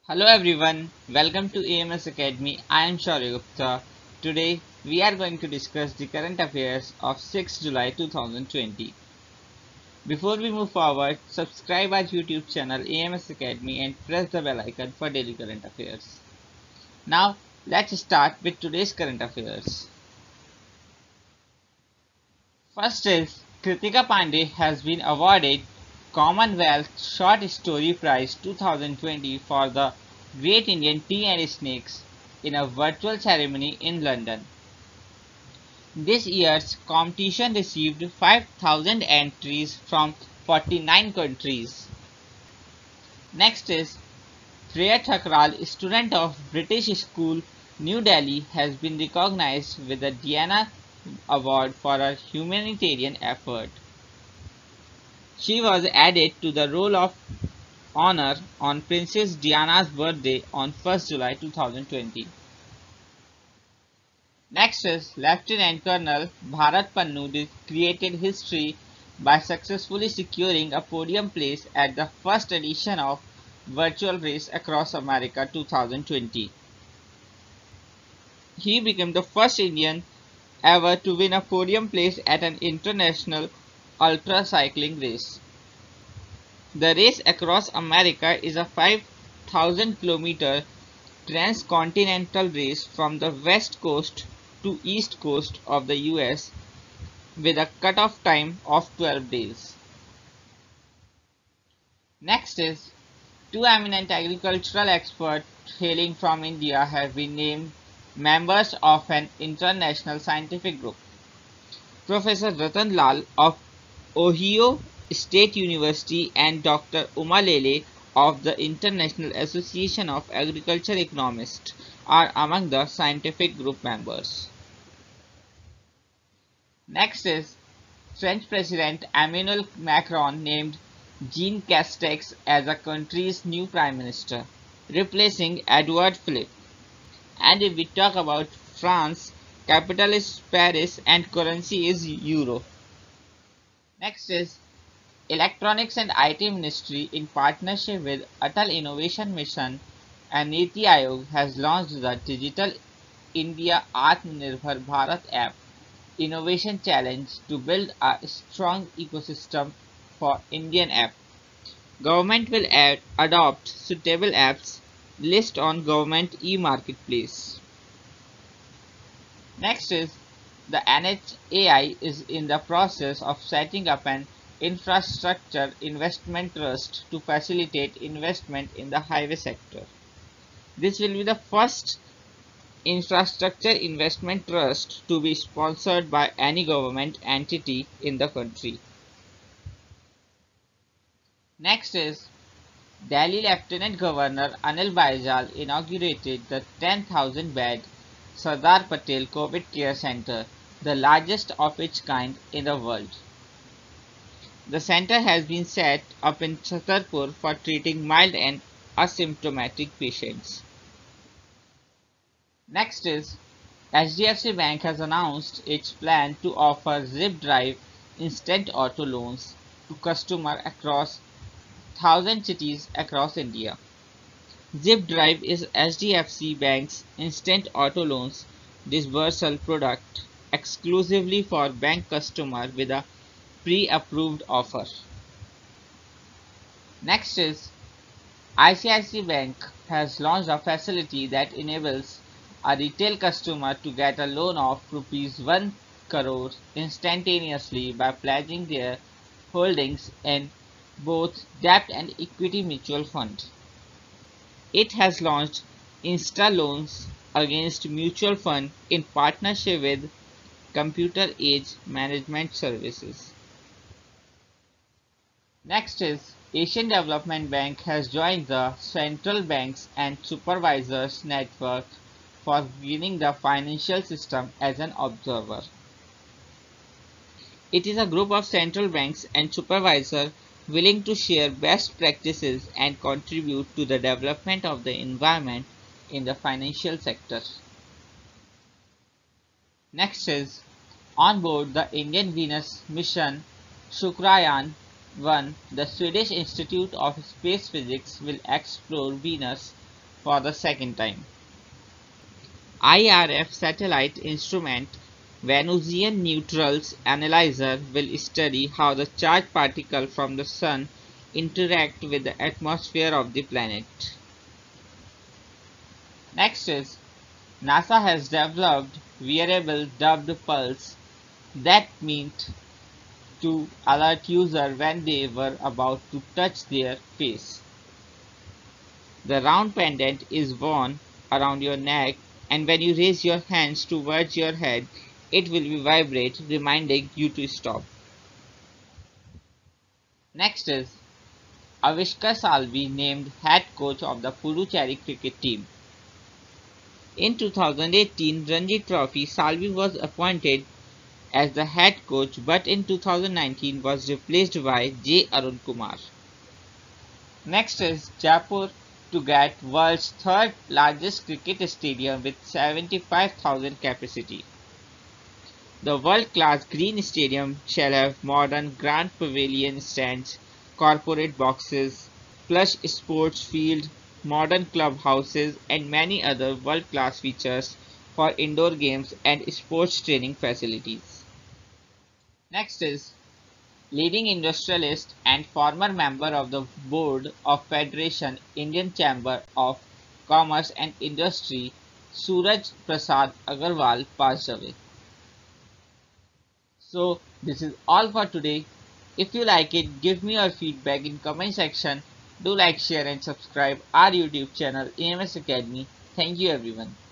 Hello everyone, welcome to AMS Academy. I am Shaurya Gupta. Today we are going to discuss the current affairs of 6 July 2020. Before we move forward, subscribe our YouTube channel AMS Academy and press the bell icon for daily current affairs. Now let's start with today's current affairs. First is Kritika Pandey has been awarded Commonwealth Short Story Prize 2020 for The Great Indian Tea and Snakes in a virtual ceremony in London. This year's competition received 5,000 entries from 49 countries. Next is Freya Thakral, student of British School, New Delhi, has been recognized with the Diana Award for her humanitarian effort. She was added to the Roll of Honor on Princess Diana's birthday on 1st July 2020. Next is Lieutenant Colonel Bharat Pannu created history by successfully securing a podium place at the first edition of Virtual Race Across America 2020. He became the first Indian ever to win a podium place at an international ultra cycling race. The Race Across America is a 5,000-kilometer transcontinental race from the west coast to east coast of the US with a cut-off time of 12 days. Next is two eminent agricultural experts hailing from India have been named members of an international scientific group. Professor Ratan Lal of Ohio State University and Dr. Uma Lele of the International Association of Agriculture Economists are among the scientific group members. Next is French President Emmanuel Macron named Jean Castex as the country's new Prime Minister, replacing Edouard Philippe. And if we talk about France, capital is Paris and currency is Euro. Next is Electronics and IT Ministry in partnership with Atal Innovation Mission and Niti Aayog has launched the Digital India Atmanirbhar Bharat App Innovation Challenge to build a strong ecosystem for Indian app. Government will adopt suitable apps list on government e-marketplace. Next is the NHAI is in the process of setting up an infrastructure investment trust to facilitate investment in the highway sector. This will be the first infrastructure investment trust to be sponsored by any government entity in the country. Next is Delhi Lieutenant Governor Anil Baijal inaugurated the 10,000-bed Sardar Patel COVID Care Center, the largest of its kind in the world. The center has been set up in Chhatarpur for treating mild and asymptomatic patients. Next is HDFC Bank has announced its plan to offer Zip Drive instant auto loans to customers across 1,000 cities across India. Zip Drive is HDFC Bank's instant auto loans disbursal product exclusively for bank customers with a pre-approved offer. Next is ICICI Bank has launched a facility that enables a retail customer to get a loan of Rs 1 crore instantaneously by pledging their holdings in both debt and equity mutual fund. It has launched Insta Loans against mutual fund in partnership with Computer Age Management Services. Next is Asian Development Bank has joined the Central Banks and Supervisors Network for greening the financial system as an observer. It is a group of central banks and supervisors willing to share best practices and contribute to the development of the environment in the financial sector. Next is on board the Indian Venus mission Shukrayaan 1, the Swedish Institute of Space Physics will explore Venus for the second time. IRF satellite instrument Venusian Neutrals Analyzer will study how the charged particles from the Sun interact with the atmosphere of the planet. Next is NASA has developed wearable dubbed pulse that meant to alert users when they were about to touch their face. The round pendant is worn around your neck, and when you raise your hands towards your head, it will vibrate, reminding you to stop. Next is Avishkar Salvi named head coach of the Puducherry cricket team. In 2018 Ranji Trophy, Salvi was appointed as the head coach, but in 2019 was replaced by J. Arun Kumar. Next is Jaipur to get world's third largest cricket stadium with 75,000 capacity. The world-class Green Stadium shall have modern Grand Pavilion stands, corporate boxes, plush sports field, modern clubhouses, and many other world-class features for indoor games and sports training facilities. Next is leading industrialist and former member of the board of Federation Indian Chamber of Commerce and Industry, Suraj Prasad Agarwal passed away. So this is all for today. If you like it, give me your feedback in comment section. Do like, share and subscribe our YouTube channel EMS Academy. Thank you everyone.